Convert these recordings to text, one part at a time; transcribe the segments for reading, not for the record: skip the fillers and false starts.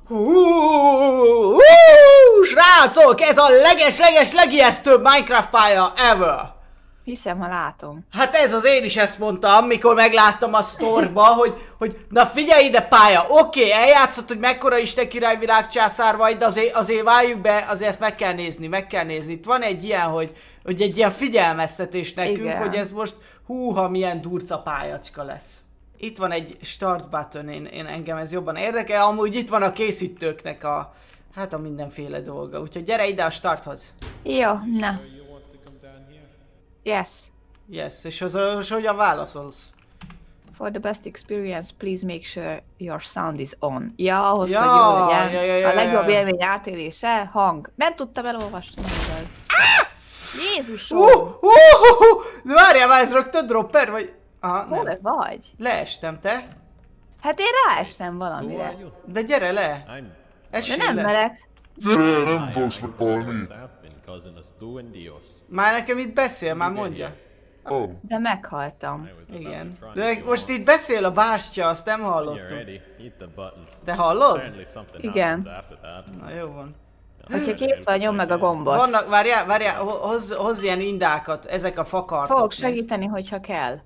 Srácok, ez a legijesztőbb Minecraft pálya ever! Hiszem, ha látom. Hát ez az én is ezt mondtam, mikor megláttam a sztorba, hogy na figyelj ide pálya, oké, eljátszott, hogy mekkora Isten király világcsászár vagy, de azért várjuk be, azért ezt meg kell nézni. Itt van egy ilyen, hogy egy ilyen figyelmeztetés nekünk, igen, hogy ez most húha milyen durca pályacska lesz. Itt van egy start button, engem ez jobban érdekel, amúgy itt van a készítőknek a mindenféle dolga, úgyhogy gyere ide a starthoz. Jó, na. Yes, és hogyan válaszolsz? For the best experience, please make sure your sound is on. Ja, ahhoz, hogy jó legyen. A legjobb élmény átélése, hang. Nem tudtam elolvasni, igaz. Jézusom! De várjál már, ez rögtön dropper, vagy... Hol vagy? Leestem, te? Hát én ráestem valamire. De gyere le! De nem merek. Nem fogsz meghalni. Már nekem itt beszél, már mondja. De meghaltam. Igen. De most itt beszél a bástya, azt nem hallottam. Te hallod? Igen. Na jó van. Hogyha kész vagy, nyomd meg a gombot. Vannak, várjál, hozz ilyen indákat, ezek a fakartok. Fogok segíteni, hogyha kell.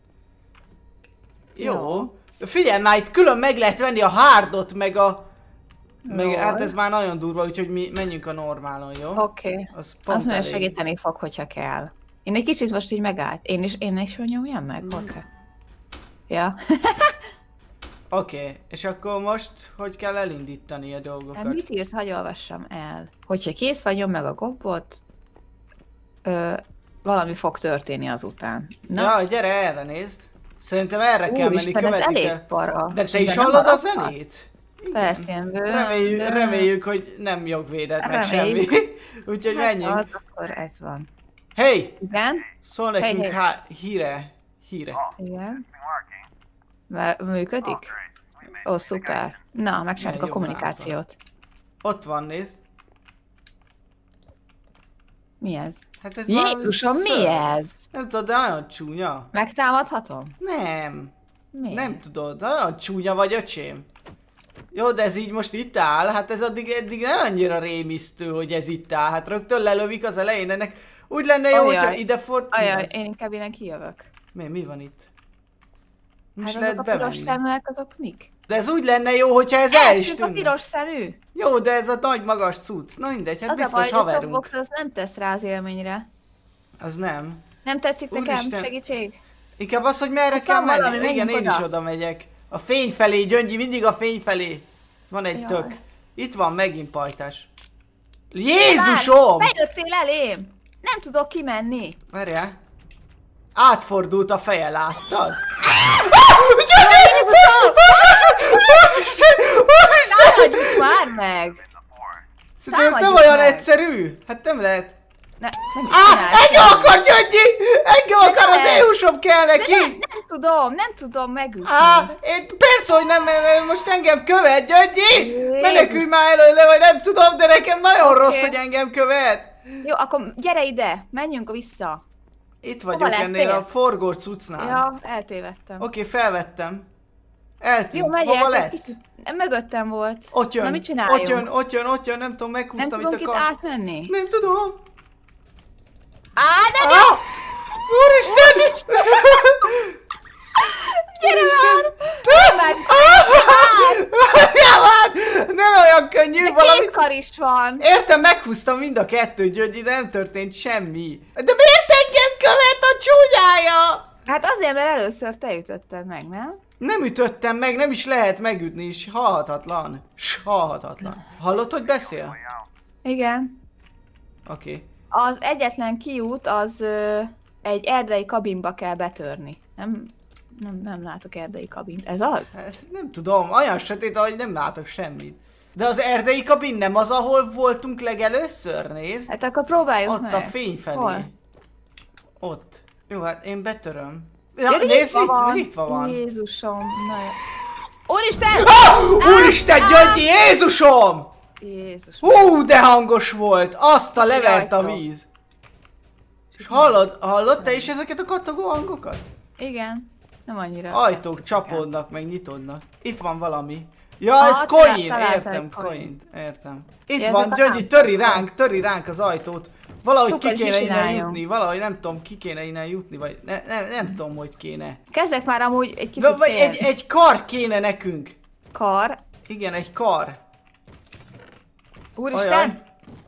Jó. Figyelj már, itt külön meg lehet venni a hardot, meg a... hát ez már nagyon durva, úgyhogy mi menjünk a normálon, jó? Oké. Azt mondja, segíteni fog, hogyha kell. Én egy kicsit most így megállt. Én is nyomjam meg? Oké. Ja. Oké, és akkor most hogy kell elindítani a dolgokat? Mit írt? Hagyj olvassam el. Hogyha kész vagy, nyomd meg a gombot, valami fog történni azután. Na? Ja, gyere erre nézd. Szerintem erre kell menni, követni kell. Para. De te is hallod a zenét? Persze, reméljük, hogy nem jogvédett meg semmi. Úgyhogy menjünk. Hát, akkor ez van. Hey! Igen? Szól nekünk híre. Igen. Működik? Ó, szuper. Na, megcsináltuk a kommunikációt. Ott van, nézd. Mi ez? Hát ez Jézusom, mi ez? Nem tudod, de nagyon csúnya. Megtámadhatom? Nem. Miért? Nem tudod, nagyon csúnya vagy, öcsém. Jó, de ez így most itt áll, hát ez eddig nem annyira rémisztő, hogy ez itt áll. Hát rögtön lelövik az elején, ennek úgy lenne jó, hogyha ide fordulsz. Ajaj, én inkább innen kijövök. Mi van itt? Nem is hát lehet azok a piros bevenni. szeműek, azok mik? De ez úgy lenne jó, hogyha ez el is tűnne. a piros szemű? Jó, de ez a nagy magas cucc. Na mindegy, hát az biztos a baj, haverunk. az nem tesz rá az élményre. Az nem. Nem tetszik nekem? Úristen. Segítség? Inkább az, hogy merre Ott kell van valami, menni. Igen, menjünk én is oda. oda megyek. A fény felé, Gyöngyi, mindig a fény felé. Van egy tök. Itt van megint pajtás. Jézusom! Bejöttél elém! Nem tudok kimenni. Várjál. Átfordult a feje, láttad? Támadjuk már meg! Szerintem ez nem olyan egyszerű. Hát nem lehet. Nem engem akar, Gyöngyi! Engem akar, az EU-som kell neki! Nem tudom megütni. Persze, hogy nem, most engem követ, Gyöngyi! Menekülj már előle, vagy nem tudom, de nekem nagyon rossz, hogy engem követ. Jó, akkor gyere ide, menjünk vissza. Itt vagyok ennél a forgó cuccnál. Ja, eltévedtem. Oké, felvettem. Eltűnt. Jó, megyek. Hova lett? Mögöttem volt. Ott jön. Na, mit csináljunk? Ott jön, nem tudom, meghúztam itt a kart. Nem tudunk itt átmenni? Nem tudom. De ne! Úristen! Gyere már! Nem olyan könnyű, de valami... két kar is van. Értem, meghúztam mind a kettőt, Gyöngyi, de nem történt semmi. De miért engem követ a csúnyája? Hát azért, mert először te ütötted meg, nem? Nem ütöttem meg, nem is lehet megütni, és halhatatlan. Halhatatlan. Hallod, hogy beszél? Igen. Oké. Az egyetlen kiút az egy erdei kabinba kell betörni. Nem látok erdei kabint. Ez az? Ezt nem tudom, olyan sötét, ahogy nem látok semmit. De az erdei kabin nem az, ahol voltunk legelőször, nézd. Hát akkor próbáljuk ott meg. A fény felé. Hol? Ott. Jó, hát én betöröm. Ja, nézd, nyitva van. Jézusom, na jó. Úristen! Úristen, Gyöngyi, Jézusom! Jézus. De hangos volt! Azt a levert a víz. És hallod te is ezeket a kattogó hangokat? Igen. Nem annyira. Ajtók csapódnak, meg nyitódnak. Itt van valami. Ja, ez coin, értem, coint, értem. Itt van, Gyöngyi, töri ránk az ajtót. Valahogy ki kéne innen jutni, valahogy nem tudom, ki kéne innen jutni, vagy nem tudom, hogy kéne. Kezdek már amúgy egy kicsit egy kar kéne nekünk. Kar? Igen, egy kar. Úristen!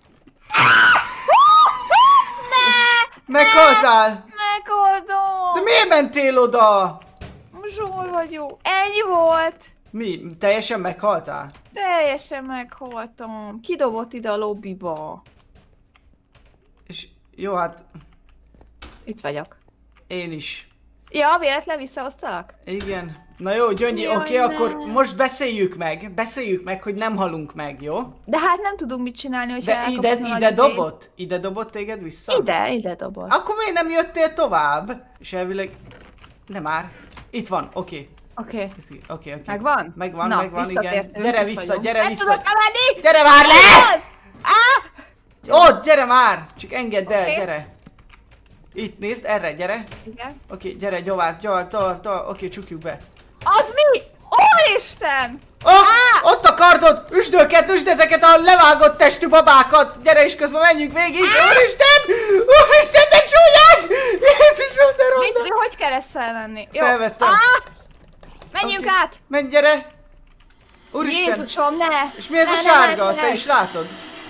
Meghaltál! Meghaltam! De miért mentél oda? Most hol vagyok? Ennyi volt! Mi? Teljesen meghaltál? Teljesen meghaltam. Kidobott ide a lobbyba. És jó, hát... Itt vagyok. Én is. Ja, véletlen visszahoztalak? Igen. Na jó, Gyöngyi, oké, akkor most beszéljük meg, hogy nem halunk meg, jó? De hát nem tudunk mit csinálni, hogyha de ide dobott? Ide dobott téged vissza? Ide dobott. Akkor miért nem jöttél tovább? És elvileg... Nem már. Itt van, oké. Oké. Megvan? Megvan, igen. Gyere vissza. Nem tudok emelni! Gyere már le! Ott, gyere már! Csak engedd el, gyere. Itt, nézd, erre, gyere. Igen. Oké, gyere, tovább. Oké, csukjuk be. Az mi? Isten! Ott a kardod! Üsd ezeket a levágott testű babákat! Gyere, és közben menjünk végig! Úristen, de csúnyák! Jézusom, de ronda! Mit, hogy kell ezt felvenni? Felvettem. Menjünk át! Menj, gyere! Úristen! Jézusom, ne! És mi ez a sárga? Te is látod?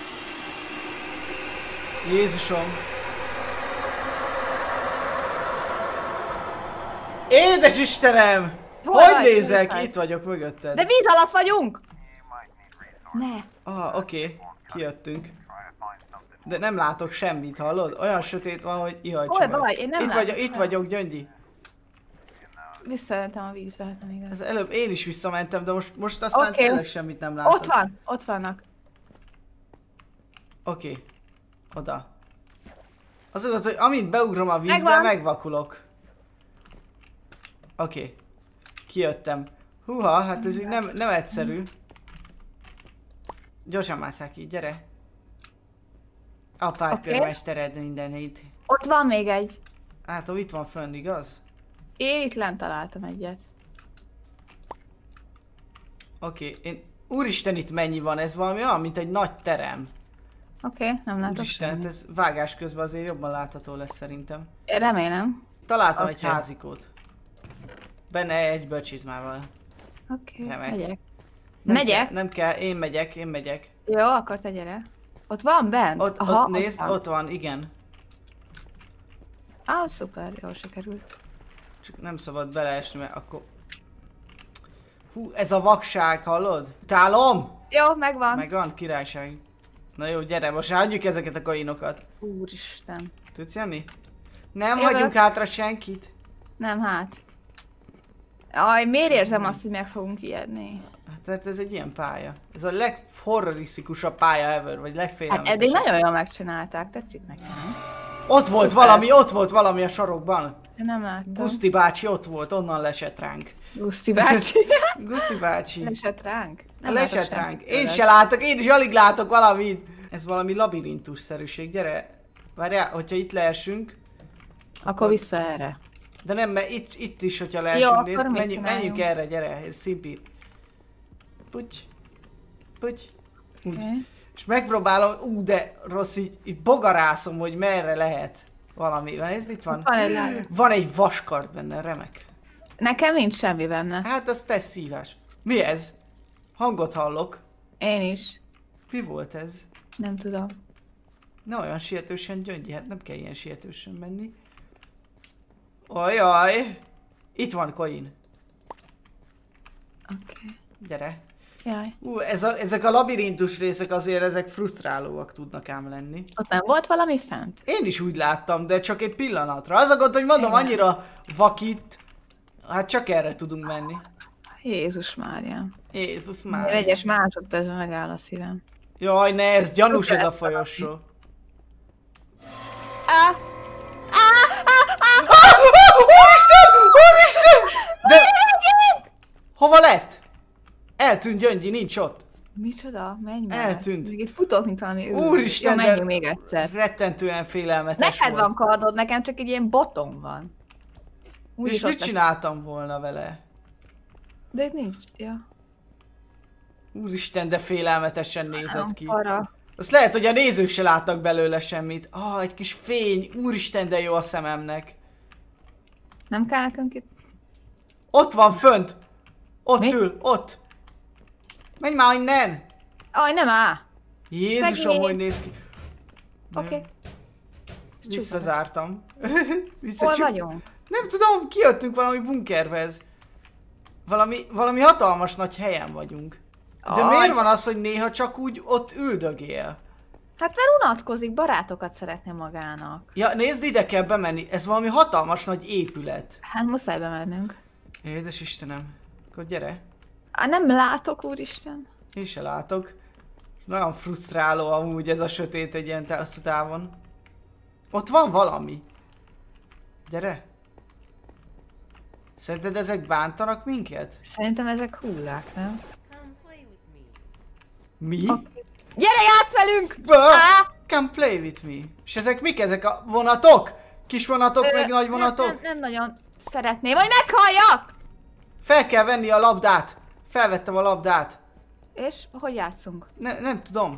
Jézusom! Édes Istenem! Hogy nézek? Itt vagyok mögötted. De víz alatt vagyunk! Ne! Oké. Kijöttünk. De nem látok semmit, hallod? Olyan sötét van, hogy ihajtsom meg. Itt vagyok, Gyöngyi. Visszamentem a vízbe, hát nem igaz. Ez előbb én is visszamentem, de most aztán tényleg semmit nem látok. Ott vannak. Oké. Oda. Az, hogy amint beugrom a vízbe, megvakulok. Oké. Kijöttem. Húha, hát ez így nem egyszerű. Gyorsan másszál ki, gyere. Apád körmestered mindenit. Ott van még egy. Hát, itt van fönn, igaz? Én itt lent találtam egyet. Oké, Úristen, itt mennyi van? Ez valami olyan, mint egy nagy terem. Oké, nem látok Úristen, semmit. ez vágás közben azért jobban látható lesz szerintem. Remélem. Találtam egy házikót. Benne egy bölcsizmával. Oké, Remek. megyek. Megyek? Nem kell, én megyek. Jó, akkor te gyere. Ott van bent? Ott nézd, ott van, igen. Szuper, jól sikerült. Csak nem szabad beleesni, mert akkor... Hú, ez a vakság, hallod? Utálom! Jó, megvan. Megvan, királyság. Na jó, gyere, most hagyjuk ezeket a kainokat. Úristen. Tudsz jönni? Nem hagyunk hátra senkit. Nem, hát. Miért érzem azt, hogy meg fogunk ijedni? Hát ez egy ilyen pálya. Ez a leghorrorisztikusabb pálya ever, vagy legfélelmetesebb. Hát eddig nagyon jól megcsinálták, tetszik nekem. Ott volt valami a sarokban. Nem láttam. Guszti bácsi ott volt, onnan lesett ránk. Guszti bácsi? Guszti bácsi. Lesett ránk? Lesett ránk. Én se látok, én is alig látok valamit. Ez valami labirintus-szerűség, gyere. Várjál, hogyha itt leesünk. Akkor vissza erre. De nem, mert itt is, hogyha leesünk, nézd, menjünk erre, gyere, ez szimpi. Puty. Úgy. Okay. És megpróbálom, de rossz, így bogarászom, hogy merre lehet valami. Nézd, itt van. Van egy vaskard benne, remek. Nekem nincs semmi benne. Hát az tesz szívás. Mi ez? Hangot hallok. Én is. Mi volt ez? Nem tudom. Ne olyan sietősen, Gyöngyi, hát nem kell ilyen sietősen menni. Ajaj! Itt van coin. Oké. Gyere. Jaj. Ezek a labirintus részek azért ezek frusztrálóak tudnak ám lenni. Ott nem volt valami fent? Én is úgy láttam, de csak egy pillanatra. Az a gond, hogy mondom, annyira vakít, hát csak erre tudunk menni. Jézus Mária. Jézus Mária. Egyes másodpercben megáll a szívem. Jaj, ne, ez gyanús ez a folyosó. Úristen! De... Hova lett? Eltűnt Gyöngyi, nincs ott. Micsoda? Menj már. Eltűnt. Még itt futok, mint valami Úristen, jó, menjünk még egyszer. Rettentően félelmetes Neked van kardod, nekem csak egy ilyen botom van. És mit csináltam volna vele? De itt nincs, ja. Úristen, de félelmetesen nézett ki. Para. Azt lehet, hogy a nézők se láttak belőle semmit. Egy kis fény. Úristen, de jó a szememnek. Nem kell nekünk itt? Ott van fönt! Ott Mi? ül, ott! Menj már innen! Nem áll! Jézusom, Szegény. hogy néz ki. Oké. Visszazártam. Hol vagyunk? Nem tudom, kijöttünk valami bunkerhez. Valami hatalmas nagy helyen vagyunk. De miért van az, hogy néha csak úgy ott üldögél? Hát mert unatkozik, barátokat szeretne magának. Ja, nézd, ide kell bemenni. Ez valami hatalmas nagy épület. Hát muszáj bemennünk. Édes Istenem. Akkor gyere. Nem látok, úristen. Én se látok. Nagyon frusztráló amúgy ez a sötét egy ilyen hosszú távon. Ott van valami. Gyere. Szerinted ezek bántanak minket? Szerintem ezek hullák, nem? Mi? Okay. Gyere, játsz velünk! Come play with me. És ezek mik? Ezek a vonatok? Kis vonatok, meg nagy vonatok? Nem nagyon szeretném, hogy meghalljak! Fel kell venni a labdát. Felvettem a labdát. És hogy játszunk? Nem tudom.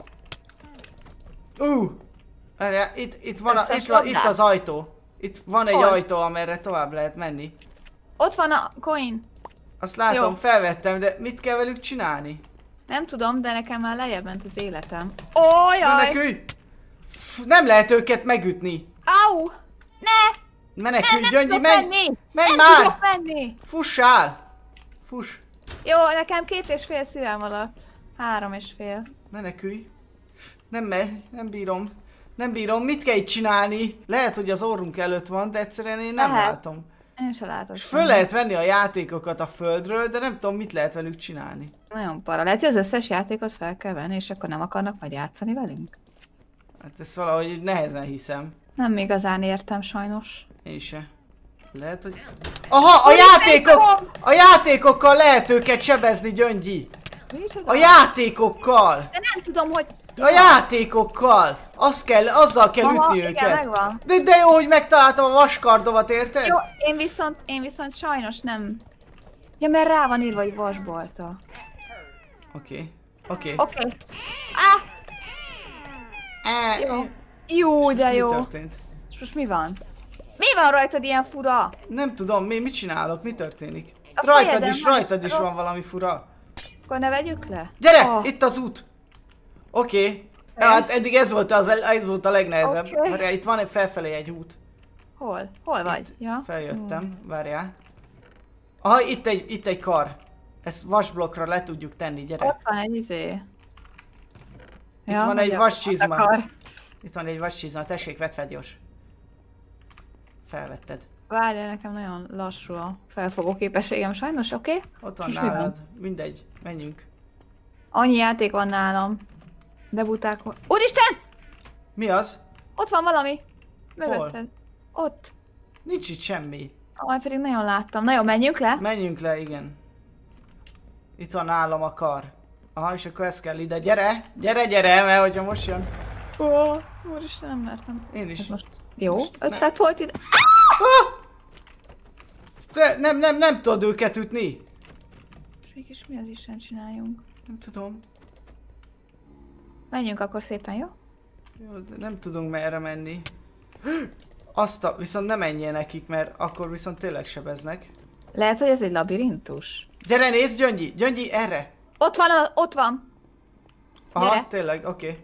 Itt van, itt az ajtó. Itt van egy ajtó, amerre tovább lehet menni. Ott van a coin. Azt látom, felvettem, de mit kell velük csinálni? Nem tudom, de nekem már lejjebb ment az életem. Jaj! Menekülj! Nem lehet őket megütni. Au! Ne! Menekülj, nem Gyöngyi, menj! Menj nem már! tudok menni! Fussál! Fuss! Jó, nekem 2,5 szívem alatt. 3,5. Menekülj! Nem megy, nem bírom. Nem bírom, mit kell itt csinálni? Lehet, hogy az orrunk előtt van, de egyszerűen én nem látom. Én se látom. És föl lehet venni a játékokat a földről, de nem tudom, mit lehet velük csinálni. Nagyon para. Lehet, hogy az összes játékot fel kell venni, és akkor nem akarnak majd játszani velünk? Hát ezt valahogy nehezen hiszem. Nem igazán értem sajnos. Én se. Lehet, hogy... Aha, a játékok! A játékokkal lehet őket sebezni, Gyöngyi! A játékokkal! De nem tudom, hogy... A játékokkal! Azzal kell ütni őket. Igen, megvan. De jó, hogy megtaláltam a vaskardomat, érted? Jó, én viszont sajnos nem... Ja, mert rá van írva, hogy vasbolta. Oké. Jó. Jó, de jó. Mi történt? És most mi van? Mi van rajtad ilyen fura? Nem tudom, mit csinálok? Mi történik? A Rajtad is van valami fura. Akkor ne vegyük le? Gyere! Itt az út! Oké. Hát eddig ez volt a legnehezebb. Várjál, itt van felfelé egy út. Hol? Hol vagy? Ja. Feljöttem, várjál. Aha, itt egy kar. Ezt vasblokkra le tudjuk tenni, gyere. Ott van egy izé. Itt van egy vascsizma. Itt van egy vascsizma, tessék, vedd fel gyors. Felvetted. Várjál, nekem nagyon lassú a felfogó képességem sajnos, oké? Ott van nálad, mindegy, menjünk. Annyi játék van nálam. De buták... Úristen! Mi az? Ott van valami. Mögötted. Ott. Nincs itt semmi. Majd pedig nagyon láttam. Na jó, menjünk le? Menjünk le, igen. Itt van nálam a kar. Aha, és akkor ez kell ide. Gyere! Gyere, mert hogyha most jön. Úristen, nem mertem. Én is. Most jó, ötlet volt ide. De nem tudod őket ütni. És mégis mi az Isten csináljunk? Nem tudom. Menjünk akkor szépen, jó? Jó, de nem tudunk merre menni. Viszont nem menjél nekik, mert akkor viszont tényleg sebeznek. Lehet, hogy ez egy labirintus. Gyere, nézd, Gyöngyi! Gyöngyi, erre! Ott van! Aha, gyere. Tényleg, oké.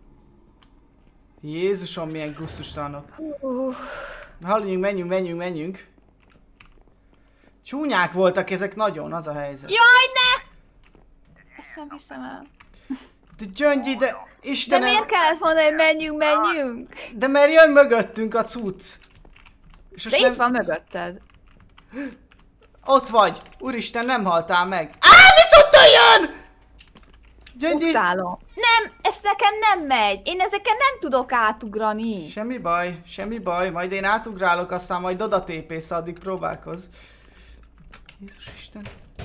Jézusom, milyen gusztustalanok. Haladjunk, menjünk. Csúnyák voltak ezek nagyon, az a helyzet. Jaj, ne! Hiszem el. De Gyöngyi, de Istenem... De miért kellett mondani, hogy menjünk? De mert jön mögöttünk a cucc. De itt van mögötted. Ott vagy. Úristen, nem haltál meg. Viszont jön! Gyöngyi... Utálom. Nem, ez nekem nem megy. Én ezeken nem tudok átugrani. Semmi baj. Majd én átugrálok, aztán majd oda tépész, addig próbálkozz. Jézus Isten.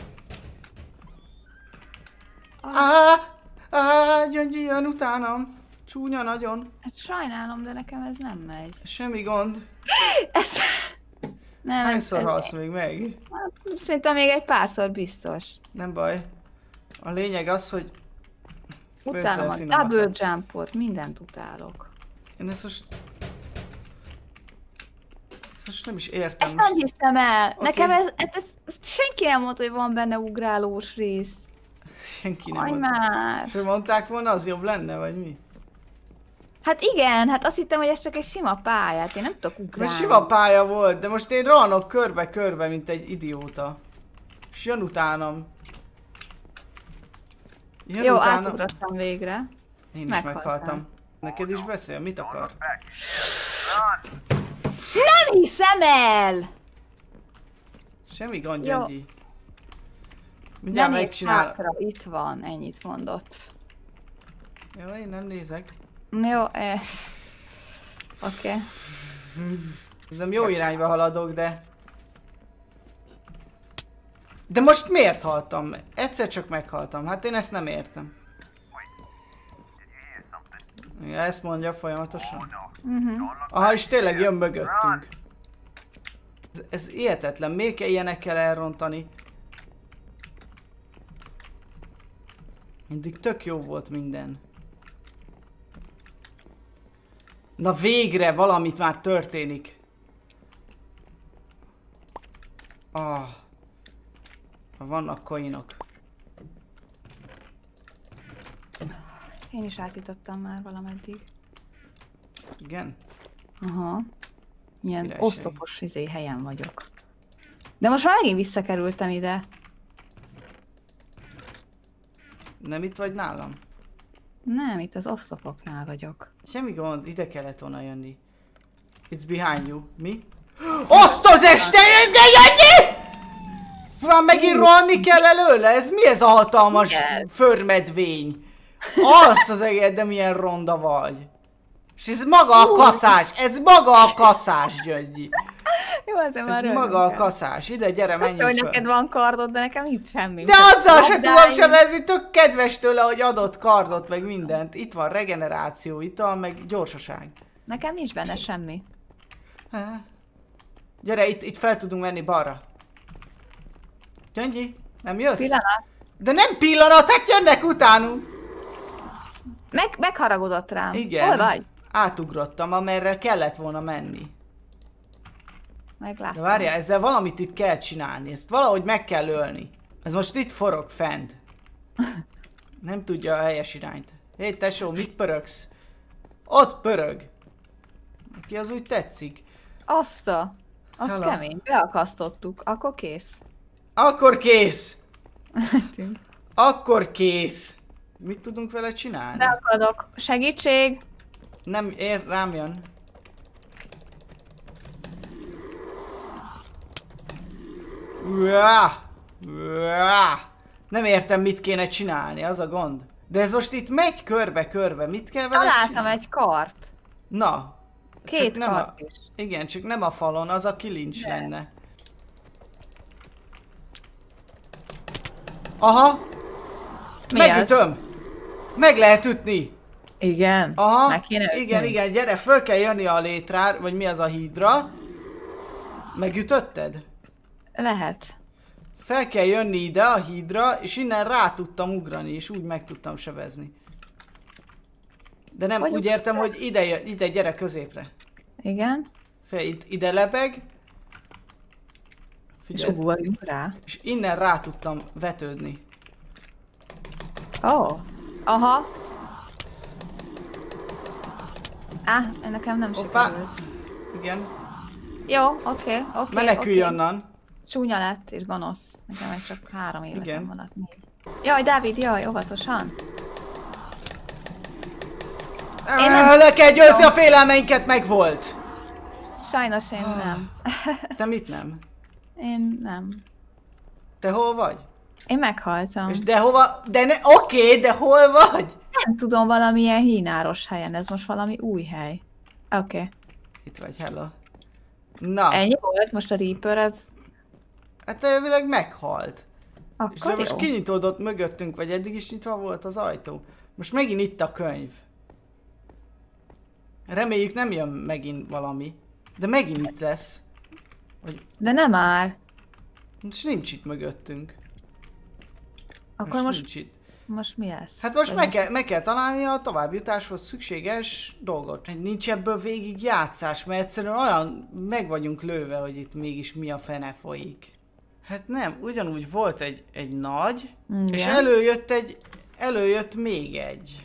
Gyöngyi jön utánam. Csúnya nagyon. Hát sajnálom, de nekem ez nem megy. Semmi gond. Ez... Nem, Hányszor halsz még meg? Hát, szerintem még egy párszor biztos. Nem baj. A lényeg az, hogy... Utálom a double jumpot, mindent utálok. Én ezt most nem is értem. Ezt nem hiszem el. Okay. Nekem ez senki nem mondta, hogy van benne ugrálós rész. Senki nem mondta. És mondták volna, az jobb lenne, vagy mi? Hát igen, hát azt hittem, hogy ez csak egy sima pálya, hát én nem tudok ugrálni. Most sima pálya volt, de most én rohanok körbe-körbe, mint egy idióta. És jön utánam. Jó, átugrottam végre. Én is meghaltam. Neked is beszél, mit akar? Nem hiszem el! Semmi gond, Gyöngyi. Mindjárt megcsinál. Itt van, ennyit mondott. Jó, én nem nézek. Jó, oké. Nem jó irányba haladok, de... De most miért haltam? Egyszer csak meghaltam, hát én ezt nem értem. Ja, ezt mondja folyamatosan. Aha, és tényleg jön mögöttünk. Ez hihetetlen, miért kell ilyenekkel elrontani? Mindig tök jó volt minden. Na végre valamit már történik. Vannak coinok. Én is átjutottam már valameddig. Igen? Aha. Ilyen oszlopos helyen vagyok. De most már megint visszakerültem ide. Nem itt vagy nálam? Nem, itt az oszlopoknál vagyok. Semmi gond, ide kellett volna jönni. It's behind you. Mi? Azt az este jönnyi! Már megint rohanni kell előle? Ez mi ez a hatalmas förmedvény? Azt az egész, de milyen ronda vagy. És ez maga a kaszás, ez maga a kaszás, Gyöngyi. Jó, azért már ez maga a kaszás, ide gyere, menjünk fel. Hogy neked van kardod, de nekem itt semmi. De azzal se tudom sebezni, tök kedves tőle, hogy adott kardot, meg mindent. Itt van regeneráció, ital, meg gyorsaság. Nekem nincs benne semmi. Gyere, itt fel tudunk menni balra. Gyöngyi, nem jössz? Pillanat. De nem pillanat, hát jönnek utánunk. Megharagudott rám. Igen. Hol vagy? Átugrottam, amerre kellett volna menni. Megláttam. De várjál, ezzel valamit itt kell csinálni, ezt valahogy meg kell ölni. Ez most itt forog fent. Nem tudja a helyes irányt. Hé tesó, mit pörögsz? Ott pörög. Neki az úgy tetszik. Az kemény, beakasztottuk, akkor kész. Akkor kész! Akkor kész! Mit tudunk vele csinálni? Beakadok. Segítség! Nem, rám jön. Nem értem, mit kéne csinálni, az a gond. De ez most itt megy körbe-körbe, mit kell vele csinálni? Találtam egy kart. Na. Két kart is. Igen, csak nem a falon, az a kilincs lenne. Aha! Megütöm! Meg lehet ütni! Igen. Aha, igen, gyere, föl kell jönni a létrár, vagy mi az a hídra. Megütötted? Lehet. Fel kell jönni ide a hídra, és innen rá tudtam ugrani, és úgy meg tudtam sebezni. De nem, úgy értem, hogy ide gyere középre. Igen. Ide lebeg. Figyeld. És ugorjunk rá. És innen rá tudtam vetődni. Aha. Nekem nem sikerült. Igen. Jó, oké. Menekülj onnan. Csúnya lett és gonosz. Nekem meg csak 3 életem maradt még. Jaj, Dávid, jaj, óvatosan. Le kell győzni a félelmeinket, meg volt. Sajnos én nem. Te mit nem? Én nem. Te hol vagy? Én meghaltam. És de hova? Oké, de hol vagy? Nem tudom, valamilyen hínáros helyen, ez most valami új hely. Oké. Itt vagy, hello. Na. Ennyi volt most a Reaper, ez... Hát elvileg meghalt. Akkor és most kinyitódott mögöttünk, vagy eddig is nyitva volt az ajtó. Most megint itt a könyv. Reméljük nem jön megint valami. De megint itt lesz. De nem már. És nincs itt mögöttünk. Akkor most mi lesz? Hát most meg kell találni a továbbjutáshoz szükséges dolgot. Nincs ebből végig játszás, mert egyszerűen olyan meg vagyunk lőve, hogy itt mégis mi a fene folyik. Hát nem, ugyanúgy volt egy nagy, és előjött még egy.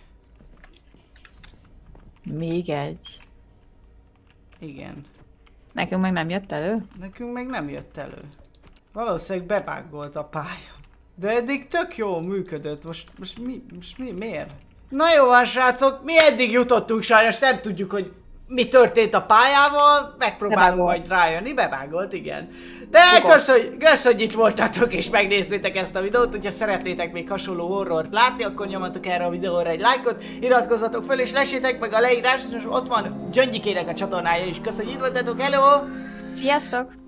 Még egy? Igen. Nekünk meg nem jött elő? Nekünk meg nem jött elő. Valószínűleg bebágolt a pálya. De eddig tök jól működött, most miért? Na jó van srácok, mi eddig jutottunk, sajnos nem tudjuk, hogy mi történt a pályával, megpróbálunk majd rájönni, bebágolt, igen. De kösz, hogy itt voltatok és megnéztétek ezt a videót, hogyha szeretnétek még hasonló horrort látni, akkor nyomatok erre a videóra egy lájkot, iratkozzatok fel és lessétek meg a leírás, és ott van Gyöngyikének a csatornája is. Kösz, hogy itt voltatok, hello! Sziasztok!